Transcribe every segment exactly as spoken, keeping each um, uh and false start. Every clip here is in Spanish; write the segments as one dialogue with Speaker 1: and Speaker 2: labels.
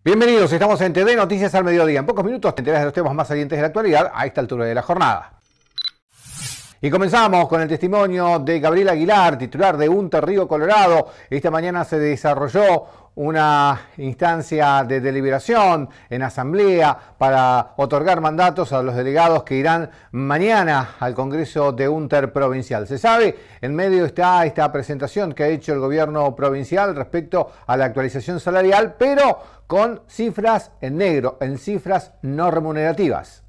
Speaker 1: Bienvenidos, estamos en T D Noticias al Mediodía. En pocos minutos te enterás de los temas más salientes de la actualidad a esta altura de la jornada. Y comenzamos con el testimonio de Gabriel Aguilar, titular de UNTER Río Colorado. Esta mañana se desarrolló una instancia de deliberación en asamblea para otorgar mandatos a los delegados que irán mañana al Congreso de UNTER provincial. Se sabe, en medio está esta presentación que ha hecho el gobierno provincial respecto a la actualización salarial, pero con cifras en negro, en cifras no remunerativas.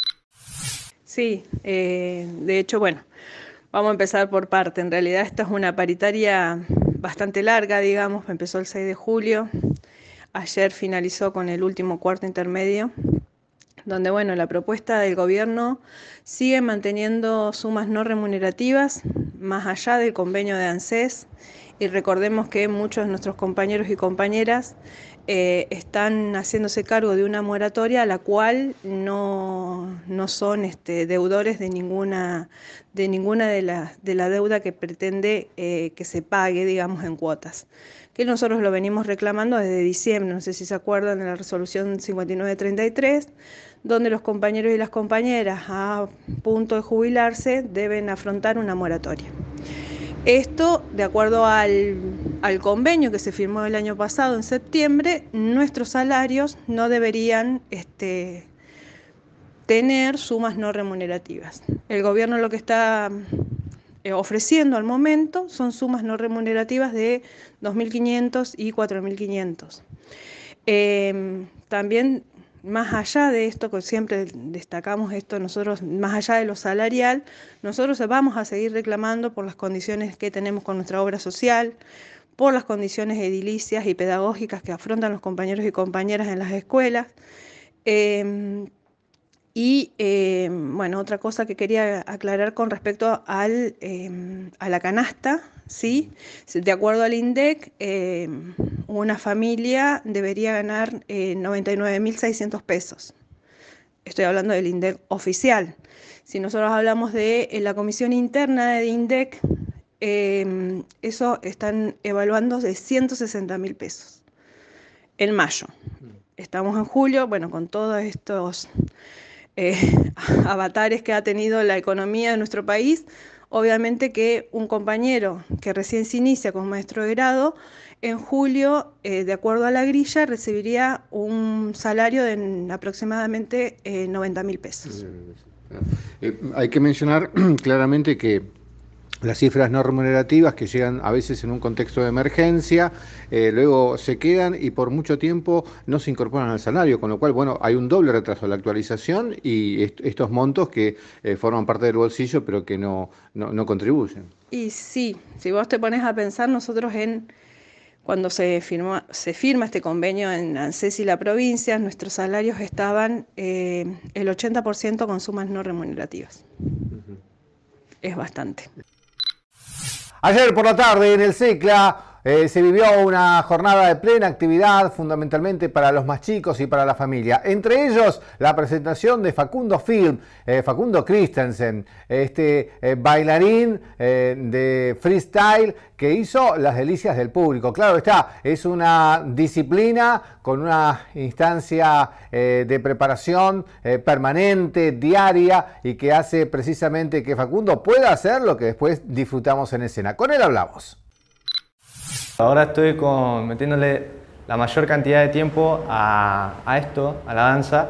Speaker 2: Sí, eh, de hecho, bueno, vamos a empezar por parte. En realidad esta es una paritaria bastante larga, digamos, empezó el seis de julio, ayer finalizó con el último cuarto intermedio, donde, bueno, la propuesta del gobierno sigue manteniendo sumas no remunerativas, más allá del convenio de ANSES, y recordemos que muchos de nuestros compañeros y compañeras eh, están haciéndose cargo de una moratoria a la cual no, no son este, deudores de ninguna de ninguna de la, de la deuda que pretende eh, que se pague, digamos, en cuotas. Que nosotros lo venimos reclamando desde diciembre, no sé si se acuerdan de la resolución cincuenta y nueve treinta y tres, donde los compañeros y las compañeras a punto de jubilarse deben afrontar una moratoria. Esto, de acuerdo al, al convenio que se firmó el año pasado, en septiembre, nuestros salarios no deberían este, tener sumas no remunerativas. El gobierno lo que está eh, ofreciendo al momento son sumas no remunerativas de dos mil quinientos y cuatro mil quinientos. Eh, también, más allá de esto, que siempre destacamos esto, nosotros, más allá de lo salarial, nosotros vamos a seguir reclamando por las condiciones que tenemos con nuestra obra social, por las condiciones edilicias y pedagógicas que afrontan los compañeros y compañeras en las escuelas. Eh, y, eh, bueno, otra cosa que quería aclarar con respecto al, eh, a la canasta, ¿sí? De acuerdo al INDEC, eh, una familia debería ganar eh, noventa y nueve mil seiscientos pesos. Estoy hablando del INDEC oficial. Si nosotros hablamos de en la comisión interna de INDEC, eh, eso están evaluando de ciento sesenta mil pesos en mayo. Estamos en julio, bueno, con todos estos eh, avatares que ha tenido la economía de nuestro país, obviamente que un compañero que recién se inicia como maestro de grado, en julio, eh, de acuerdo a la grilla, recibiría un salario de aproximadamente eh, noventa mil pesos.
Speaker 1: Eh, hay que mencionar claramente que las cifras no remunerativas que llegan a veces en un contexto de emergencia, eh, luego se quedan y por mucho tiempo no se incorporan al salario, con lo cual, bueno, hay un doble retraso en la actualización y est estos montos que eh, forman parte del bolsillo pero que no, no, no contribuyen.
Speaker 2: Y sí, si vos te pones a pensar, nosotros en cuando se, firmó, se firma este convenio en ANSES y la provincia, nuestros salarios estaban eh, el ochenta por ciento con sumas no remunerativas. Uh-huh. Es bastante.
Speaker 1: Ayer por la tarde en el SECLA eh, se vivió una jornada de plena actividad, fundamentalmente para los más chicos y para la familia. Entre ellos, la presentación de Facundo Film, eh, Facundo Christensen, este eh, bailarín eh, de freestyle que hizo las delicias del público. Claro está, es una disciplina con una instancia eh, de preparación eh, permanente, diaria, y que hace precisamente que Facundo pueda hacer lo que después disfrutamos en escena. Con él hablamos.
Speaker 3: Ahora estoy con, metiéndole la mayor cantidad de tiempo a, a esto, a la danza,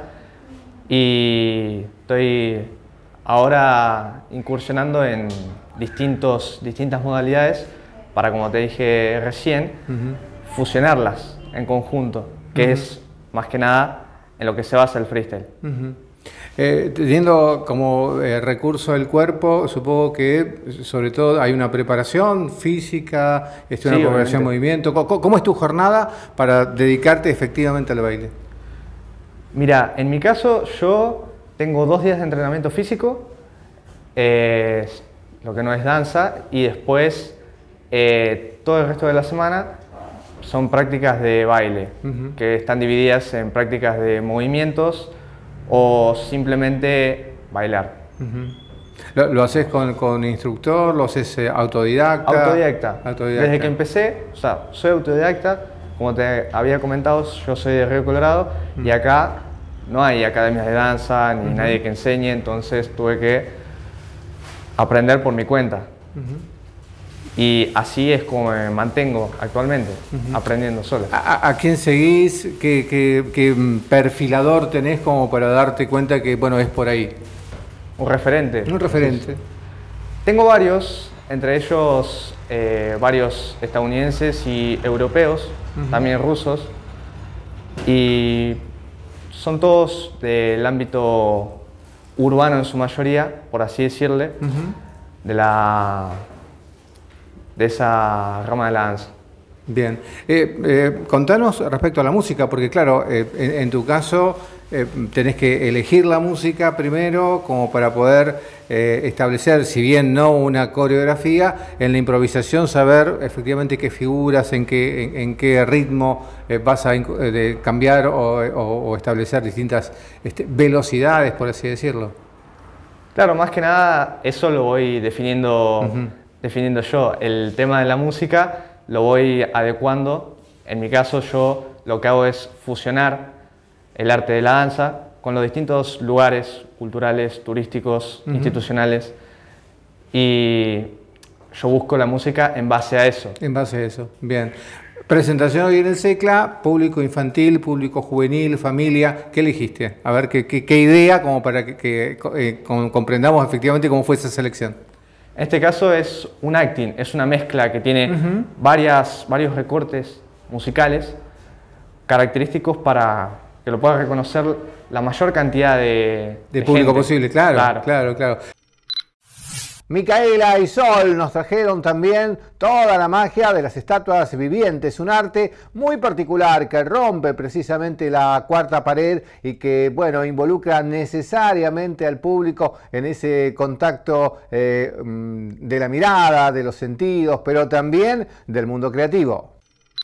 Speaker 3: y estoy ahora incursionando en distintos, distintas modalidades para, como te dije recién, uh-huh. fusionarlas en conjunto, que uh-huh. es más que nada en lo que se basa el freestyle.
Speaker 1: Uh-huh. Eh, teniendo como eh, recurso el cuerpo, supongo que sobre todo hay una preparación física, este, una sí, preparación de movimiento. ¿Cómo, ¿Cómo es tu jornada para dedicarte efectivamente al baile?
Speaker 3: Mira, en mi caso yo tengo dos días de entrenamiento físico, eh, lo que no es danza, y después eh, todo el resto de la semana son prácticas de baile, uh-huh. que están divididas en prácticas de movimientos o simplemente bailar.
Speaker 1: Uh-huh. ¿Lo, lo haces con, con instructor? ¿Lo haces eh, autodidacta?
Speaker 3: autodidacta? Autodidacta. Desde que empecé, o sea, soy autodidacta. como te había comentado, yo soy de Río Colorado uh-huh. y acá no hay academias de danza ni uh-huh. nadie que enseñe, entonces tuve que aprender por mi cuenta. Uh-huh. Y así es como me mantengo actualmente, uh-huh. aprendiendo solo.
Speaker 1: ¿A, a quién seguís? ¿Qué, qué, qué perfilador tenés como para darte cuenta que, bueno, es por ahí?
Speaker 3: Un referente.
Speaker 1: Un referente.
Speaker 3: Sí. Tengo varios, entre ellos eh, varios estadounidenses y europeos, uh-huh. también rusos. Y son todos del ámbito urbano en su mayoría, por así decirle, uh-huh. de la... de esa rama de la danza.
Speaker 1: Bien. Eh, eh, contanos respecto a la música, porque claro, eh, en, en tu caso eh, tenés que elegir la música primero como para poder eh, establecer, si bien no una coreografía, en la improvisación saber efectivamente qué figuras, en qué, en, en qué ritmo eh, vas a eh, cambiar o, o, o establecer distintas este, velocidades, por así decirlo.
Speaker 3: Claro, más que nada eso lo voy definiendo uh-huh. definiendo yo. El tema de la música lo voy adecuando. En mi caso yo lo que hago es fusionar el arte de la danza con los distintos lugares culturales, turísticos, uh-huh. institucionales, y yo busco la música en base a eso.
Speaker 1: En base a eso, bien. Presentación hoy en el SECLA, público infantil, público juvenil, familia. ¿Qué elegiste? A ver, ¿qué, qué, qué idea como para que, que eh, comprendamos efectivamente cómo fue esa selección?
Speaker 3: En este caso es un acting, es una mezcla que tiene uh-huh. varias, varios recortes musicales característicos para que lo pueda reconocer la mayor cantidad de,
Speaker 1: de,
Speaker 3: de
Speaker 1: público
Speaker 3: gente.
Speaker 1: posible, claro, claro, claro, claro. Micaela y Sol nos trajeron también toda la magia de las estatuas vivientes, un arte muy particular que rompe precisamente la cuarta pared y que, bueno, involucra necesariamente al público en ese contacto eh, de la mirada, de los sentidos, pero también del mundo creativo.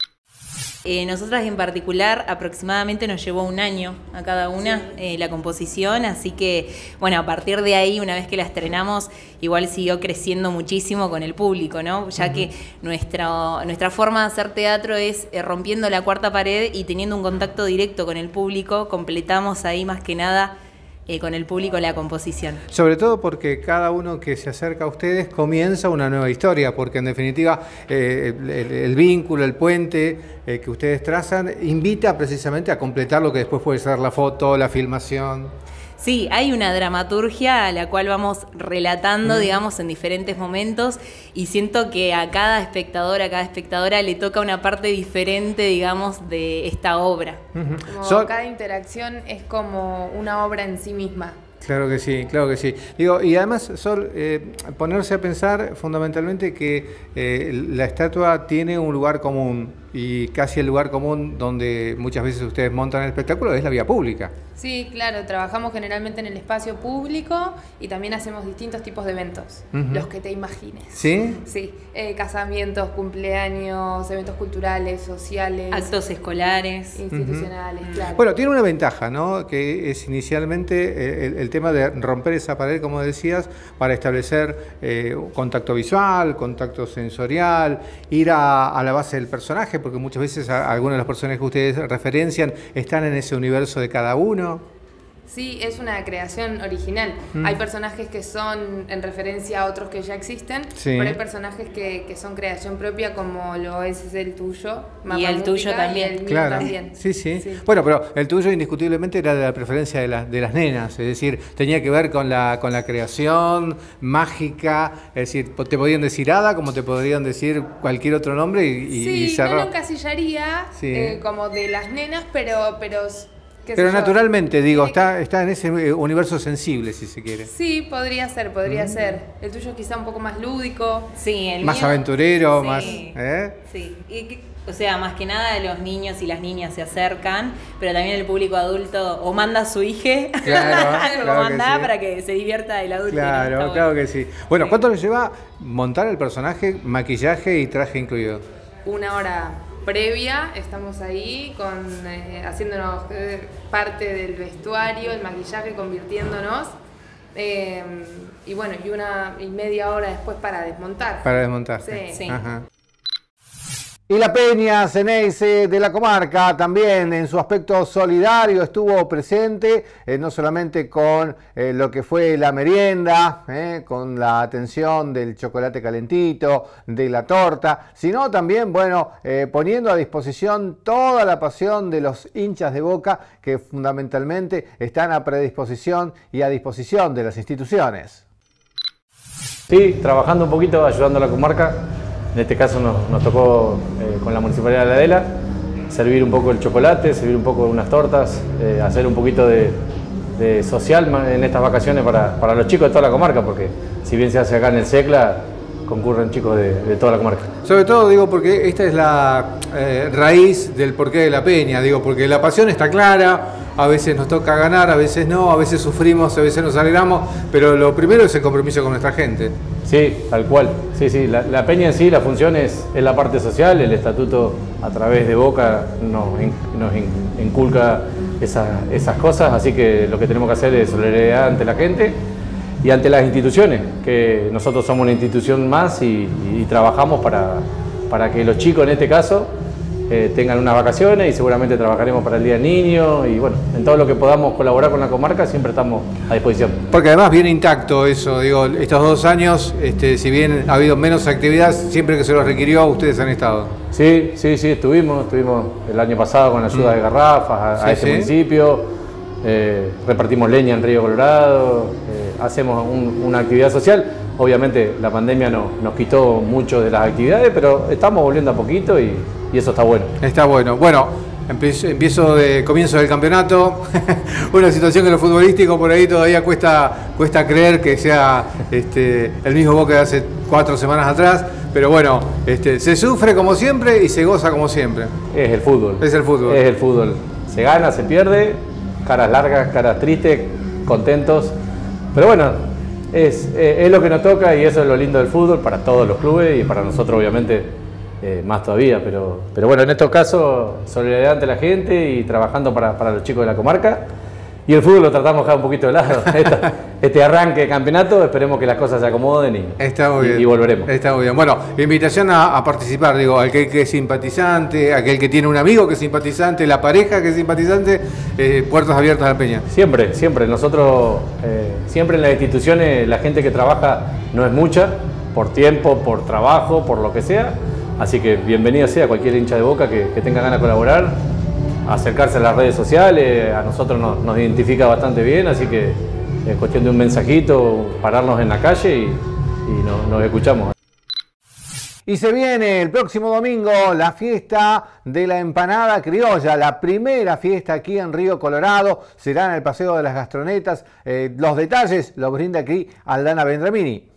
Speaker 4: Eh, nosotras en particular aproximadamente nos llevó un año a cada una sí. eh, la composición, así que bueno, a partir de ahí, una vez que la estrenamos, igual siguió creciendo muchísimo con el público, ¿no? Ya uh-huh. que nuestra, nuestra forma de hacer teatro es eh, rompiendo la cuarta pared y teniendo un contacto directo con el público, completamos ahí más que nada Eh, con el público la composición.
Speaker 1: Sobre todo porque cada uno que se acerca a ustedes comienza una nueva historia, porque en definitiva eh, el, el vínculo, el puente eh, que ustedes trazan invita precisamente a completar lo que después puede ser la foto, la filmación.
Speaker 4: Sí, hay una dramaturgia a la cual vamos relatando, mm. digamos, en diferentes momentos, y siento que a cada espectador, a cada espectadora le toca una parte diferente, digamos, de esta obra.
Speaker 5: Uh-huh. Como so cada interacción es como una obra en sí misma.
Speaker 1: Claro que sí, claro que sí. Digo, y además, Sol, eh, ponerse a pensar fundamentalmente que eh, la estatua tiene un lugar común, y casi el lugar común donde muchas veces ustedes montan el espectáculo es la vía pública.
Speaker 5: Sí, claro, trabajamos generalmente en el espacio público y también hacemos distintos tipos de eventos, uh-huh. los que te imagines.
Speaker 1: ¿Sí?
Speaker 5: Sí, eh, casamientos, cumpleaños, eventos culturales, sociales.
Speaker 4: Actos escolares.
Speaker 5: Institucionales, uh-huh. claro.
Speaker 1: Bueno, tiene una ventaja, ¿no? Que es inicialmente el, el tema de romper esa pared, como decías, para establecer eh, contacto visual, contacto sensorial, ir a, a la base del personaje, porque muchas veces a, a algunos de los personajes que ustedes referencian están en ese universo de cada uno.
Speaker 5: Sí, es una creación original. Mm. Hay personajes que son en referencia a otros que ya existen, sí. pero hay personajes que, que son creación propia, como lo es el tuyo.
Speaker 4: Y el tuyo también.
Speaker 5: Y el mío
Speaker 1: claro.
Speaker 5: también.
Speaker 1: Sí, sí, sí. Bueno, pero el tuyo indiscutiblemente era de la preferencia de, la, de las nenas, es decir, tenía que ver con la, con la creación mágica, es decir, te podían decir hada como te podrían decir cualquier otro nombre y, y,
Speaker 5: sí,
Speaker 1: y cerrar.
Speaker 5: no lo encasillaría sí. eh, como de las nenas, pero... pero
Speaker 1: Pero naturalmente, digo, está, está en ese universo sensible, si se quiere.
Speaker 5: Sí, podría ser, podría mm. ser. El tuyo quizá un poco más lúdico.
Speaker 4: Sí, el
Speaker 1: más
Speaker 4: mío,
Speaker 1: aventurero,
Speaker 4: sí,
Speaker 1: más... ¿eh?
Speaker 4: Sí, y, o sea, más que nada los niños y las niñas se acercan, pero también el público adulto o manda a su hija,
Speaker 1: claro, claro
Speaker 4: o manda
Speaker 1: sí.
Speaker 4: para que se divierta el adulto.
Speaker 1: Claro,
Speaker 4: ¿no?
Speaker 1: claro bueno. que sí. Bueno,
Speaker 4: sí.
Speaker 1: ¿cuánto le lleva montar el personaje, maquillaje y traje incluido?
Speaker 5: Una hora previa, estamos ahí con eh, haciéndonos eh, parte del vestuario, el maquillaje, convirtiéndonos eh, y bueno, y una y media hora después para desmontar.
Speaker 1: Para desmontar.
Speaker 5: Sí.
Speaker 4: sí.
Speaker 1: Ajá. Y la Peña Ceneice de la comarca también en su aspecto solidario estuvo presente, eh, no solamente con eh, lo que fue la merienda, eh, con la atención del chocolate calentito, de la torta, sino también, bueno, eh, poniendo a disposición toda la pasión de los hinchas de Boca que fundamentalmente están a predisposición y a disposición de las instituciones.
Speaker 6: Sí, trabajando un poquito, ayudando a la comarca. En este caso nos, nos tocó eh, con la Municipalidad de La Adela servir un poco el chocolate, servir un poco unas tortas, eh, hacer un poquito de, de social en estas vacaciones para, para los chicos de toda la comarca, porque si bien se hace acá en el SECLA, concurren chicos de, de toda la comarca.
Speaker 7: Sobre todo digo porque esta es la eh, raíz del porqué de la Peña, digo porque la pasión está clara, a veces nos toca ganar, a veces no, a veces sufrimos, a veces nos alegramos, pero lo primero es el compromiso con nuestra gente.
Speaker 6: Sí, tal cual. Sí, sí. La, la Peña en sí, la función es, es la parte social. El estatuto a través de Boca nos, in, nos in, inculca esa, esas cosas, así que lo que tenemos que hacer es solidaridad ante la gente y ante las instituciones, que nosotros somos una institución más y, y, y trabajamos para, para que los chicos en este caso eh, tengan unas vacaciones y seguramente trabajaremos para el Día del Niño y bueno, en todo lo que podamos colaborar con la comarca siempre estamos a disposición.
Speaker 7: Porque además viene intacto eso, digo, estos dos años, este, si bien ha habido menos actividad, siempre que se los requirió ustedes han estado.
Speaker 6: Sí, sí, sí, estuvimos, estuvimos el año pasado con la ayuda mm. de garrafas a, sí, a este sí. municipio, eh, repartimos leña en Río Colorado, eh, hacemos un, una actividad social. Obviamente la pandemia no, nos quitó mucho de las actividades, pero estamos volviendo a poquito y, y eso está bueno.
Speaker 7: Está bueno. Bueno, empiezo, empiezo de comienzo del campeonato. Una situación que en lo futbolístico por ahí todavía cuesta, cuesta creer que sea este, el mismo Boca de hace cuatro semanas atrás. Pero bueno, este, se sufre como siempre y se goza como siempre.
Speaker 6: Es el fútbol.
Speaker 7: Es el fútbol.
Speaker 6: Es el fútbol. Se gana, se pierde, caras largas, caras tristes, contentos. Pero bueno, Es, eh, es lo que nos toca y eso es lo lindo del fútbol para todos los clubes y para nosotros obviamente eh, más todavía, pero, pero bueno, en estos casos solidaridad ante la gente y trabajando para, para los chicos de la comarca y el fútbol lo tratamos de dejar un poquito de lado. Esta, este arranque de campeonato, esperemos que las cosas se acomoden y,
Speaker 7: Está muy
Speaker 6: y,
Speaker 7: bien.
Speaker 6: y volveremos.
Speaker 7: Está muy bien. Bueno, invitación a, a participar, digo, aquel que es simpatizante, aquel que tiene un amigo que es simpatizante, la pareja que es simpatizante, eh, puertas abiertas a la Peña.
Speaker 6: Siempre, siempre. Nosotros, eh, siempre en las instituciones, la gente que trabaja no es mucha, por tiempo, por trabajo, por lo que sea. Así que bienvenido sea cualquier hincha de Boca que, que tenga ganas de colaborar, acercarse a las redes sociales, a nosotros nos, nos identifica bastante bien, así que es cuestión de un mensajito, pararnos en la calle y, y nos, nos escuchamos.
Speaker 1: Y se viene el próximo domingo la fiesta de la empanada criolla, la primera fiesta aquí en Río Colorado, será en el Paseo de las Gastronetas. Eh, los detalles los brinda aquí Aldana Vendramini.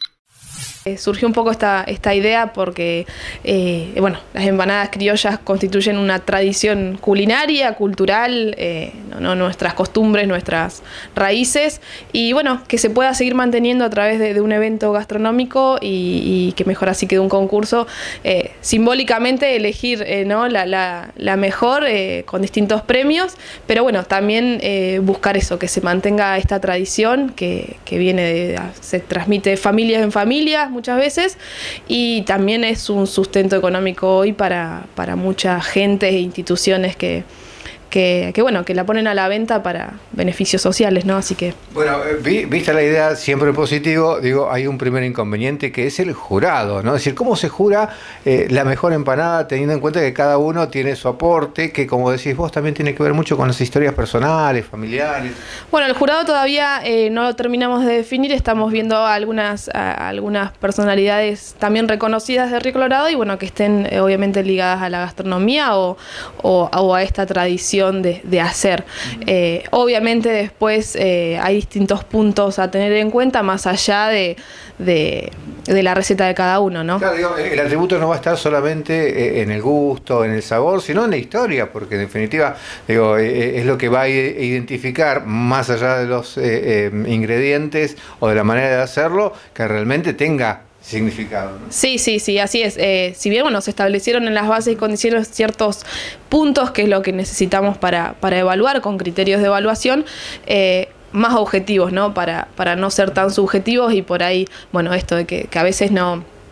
Speaker 8: Surgió un poco esta, esta idea porque eh, bueno, las empanadas criollas constituyen una tradición culinaria, cultural, eh, no, no, nuestras costumbres, nuestras raíces y bueno, que se pueda seguir manteniendo a través de, de un evento gastronómico y, y que mejor así que de un concurso, eh, simbólicamente elegir eh, ¿no? la, la, la mejor eh, con distintos premios, pero bueno, también eh, buscar eso, que se mantenga esta tradición que, que viene de, se transmite de familias en familias muchas veces y también es un sustento económico hoy para, para mucha gente e instituciones que, que, que, bueno, que la ponen a la venta para beneficios sociales, ¿no? Así que...
Speaker 7: Bueno, vi, vista la idea siempre positivo, digo, hay un primer inconveniente que es el jurado, ¿no? Es decir, ¿cómo se jura eh, la mejor empanada teniendo en cuenta que cada uno tiene su aporte, que como decís vos también tiene que ver mucho con las historias personales, familiares?
Speaker 8: Bueno, el jurado todavía eh, no lo terminamos de definir, estamos viendo algunas, a, algunas personalidades también reconocidas de Río Colorado y bueno, que estén eh, obviamente ligadas a la gastronomía o, o, o a esta tradición De, de hacer. Eh, obviamente después eh, hay distintos puntos a tener en cuenta más allá de, de, de la receta de cada uno, ¿no?
Speaker 7: Claro, digo, el atributo no va a estar solamente en el gusto, en el sabor, sino en la historia, porque en definitiva digo, es lo que va a identificar más allá de los eh, eh, ingredientes o de la manera de hacerlo, que realmente tenga significado, ¿no?
Speaker 8: Sí, sí, sí, así es. Eh, si bien bueno, se establecieron en las bases y condiciones ciertos puntos, que es lo que necesitamos para, para evaluar con criterios de evaluación, eh, más objetivos, ¿no? Para, para no ser tan subjetivos y por ahí, bueno, esto de que, que a veces no...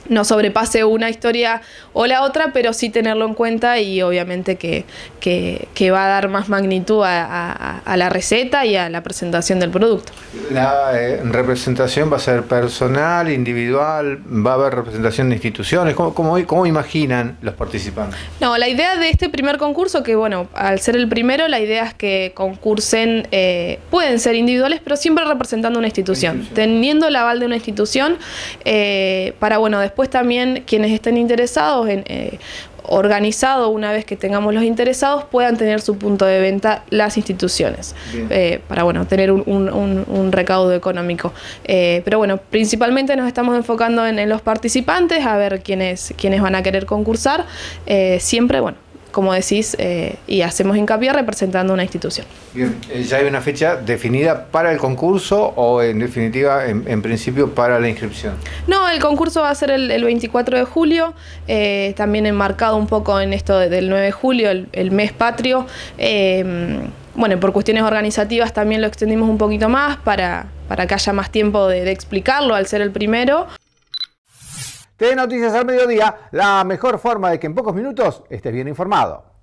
Speaker 8: no sobrepase una historia o la otra, pero sí tenerlo en cuenta y obviamente que, que, que va a dar más magnitud a, a, a la receta y a la presentación del producto.
Speaker 7: La eh, representación va a ser personal, individual, va a haber representación de instituciones. ¿Cómo, cómo, cómo imaginan los participantes?
Speaker 8: No, la idea de este primer concurso, que bueno, al ser el primero, la idea es que concursen, eh, pueden ser individuales, pero siempre representando una institución, institución. teniendo el aval de una institución, eh, para bueno, después Después también quienes estén interesados en eh, organizado, una vez que tengamos los interesados, puedan tener su punto de venta las instituciones, eh, para bueno, tener un, un, un recaudo económico. Eh, pero bueno, principalmente nos estamos enfocando en, en los participantes, a ver quiénes, quiénes van a querer concursar, eh, siempre, bueno, como decís, eh, y hacemos hincapié representando una institución.
Speaker 7: Bien, ¿ya hay una fecha definida para el concurso o en definitiva, en, en principio, para la inscripción?
Speaker 8: No, el concurso va a ser el, el veinticuatro de julio, eh, también enmarcado un poco en esto de, del nueve de julio, el, el mes patrio. Eh, bueno, por cuestiones organizativas también lo extendimos un poquito más para, para que haya más tiempo de, de explicarlo al ser el primero.
Speaker 1: T V Noticias al mediodía, la mejor forma de que en pocos minutos estés bien informado.